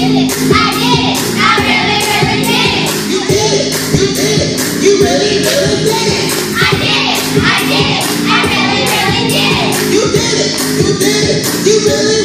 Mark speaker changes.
Speaker 1: did it. I did it. I really, really did it. You did it. You did it. You really, really did it. I did it. I did it. I really, really did it. You did it. You did it. You really